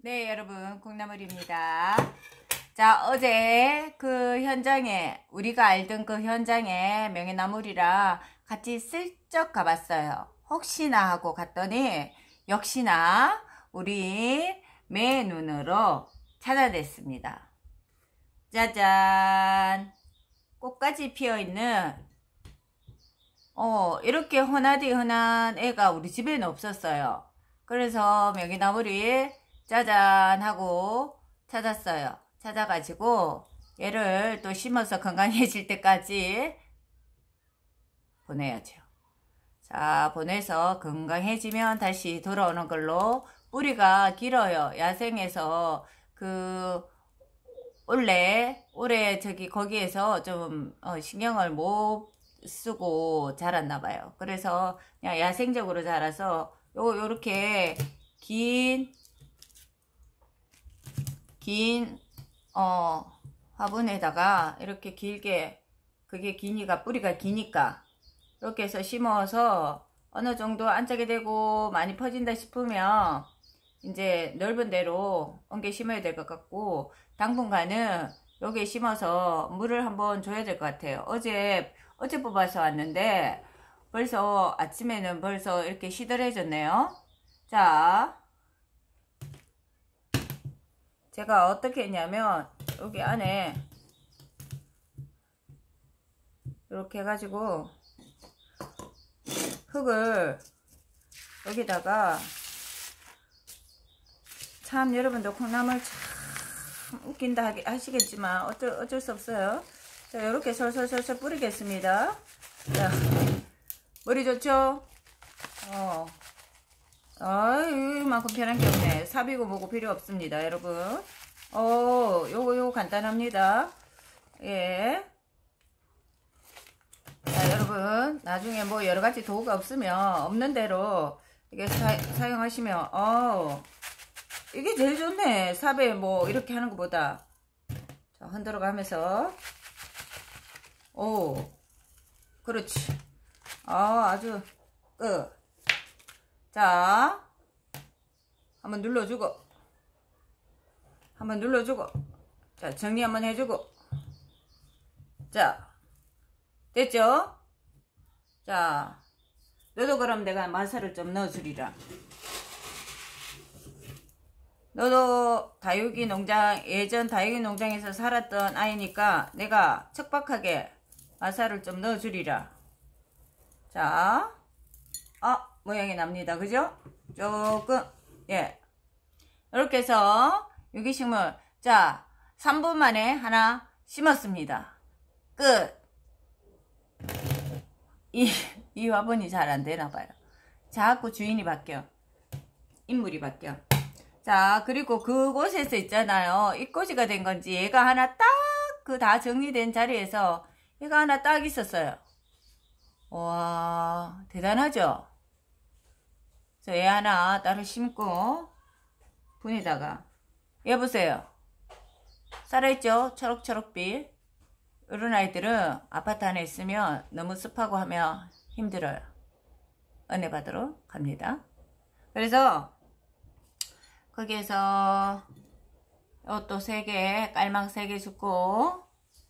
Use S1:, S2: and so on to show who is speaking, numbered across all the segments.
S1: 네, 여러분, 콩나물입니다. 자, 어제 그 현장에, 우리가 알던 그 현장에 명예나물이라 같이 슬쩍 가봤어요. 혹시나 하고 갔더니, 역시나 우리 매 눈으로 찾아냈습니다. 짜잔! 꽃까지 피어있는, 이렇게 흔하디 흔한 애가 우리 집에는 없었어요. 그래서 명예나물이 짜잔 하고 찾았어요. 찾아가지고 얘를 또 심어서 건강해질 때까지 보내야죠. 자, 보내서 건강해지면 다시 돌아오는 걸로. 뿌리가 길어요. 야생에서 올해 거기에서 좀 신경을 못 쓰고 자랐나 봐요. 그래서 그냥 야생적으로 자라서 요렇게 긴 화분에다가 이렇게 길게, 그게 뿌리가 기니까 이렇게 해서 심어서 어느 정도 안짝이 되고 많이 퍼진다 싶으면 이제 넓은 데로 옮겨 심어야 될 것 같고, 당분간은 여기에 심어서 물을 한번 줘야 될 것 같아요. 어제 뽑아서 왔는데 벌써 아침에는 벌써 이렇게 시들해졌네요. 자, 제가 어떻게 했냐면 여기 안에 이렇게 해가지고 흙을 여기다가, 참 여러분들 콩나물 참 웃긴다 하시겠지만 어쩔 수 없어요. 자, 이렇게 솔솔솔솔 뿌리겠습니다. 자, 머리 좋죠? 이만큼 편한 게 없네. 삽이고 뭐고 필요 없습니다, 여러분. 요거 간단합니다. 예. 자, 여러분, 나중에 뭐 여러가지 도구가 없는 대로 이게 사용하시면, 이게 제일 좋네. 삽에 뭐 이렇게 하는 것보다. 자, 흔들어 가면서. 그렇지. 아주 자, 한번 눌러주고, 자, 정리 한번 해주고, 자, 됐죠? 자, 너도 그럼 내가 마사를 좀 넣어주리라. 너도 예전 다육이 농장에서 살았던 아이니까 내가 척박하게 마사를 좀 넣어주리라. 자, 모양이 납니다. 그죠? 조금, 예. 이렇게 해서 유기식물, 자, 3분 만에 하나 심었습니다. 끝. 이 화분이 잘 안 되나봐요. 자꾸 주인이 바뀌어. 인물이 바뀌어. 자, 그리고 그곳에서 있잖아요. 입꼬지가 된 건지 얘가 하나 딱 다 정리된 자리에서 얘가 하나 딱 있었어요. 와, 대단하죠? 그래서 얘 하나 따로 심고 분에다가, 얘 보세요. 살아있죠? 초록초록빛. 이런 아이들은 아파트 안에 있으면 너무 습하고 하면 힘들어요. 은혜 받으러 갑니다. 그래서 거기에서 이것도 3개, 깔망 3개 주고,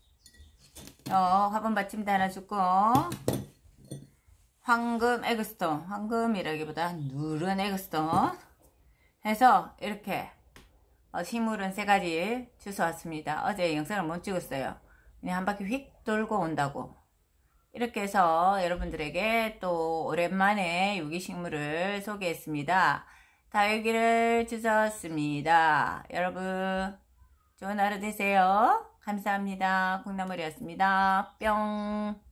S1: 화분 받침대 하나 주고, 황금 에그스톤, 황금이라기보다 누런 에그스톤 해서 이렇게 식물은 3가지 주워왔습니다. 어제 영상을 못 찍었어요. 그냥 한 바퀴 휙 돌고 온다고. 이렇게 해서 여러분들에게 또 오랜만에 유기식물을 소개했습니다. 다육이를 주웠습니다. 여러분 좋은 하루 되세요. 감사합니다. 콩나물이었습니다. 뿅.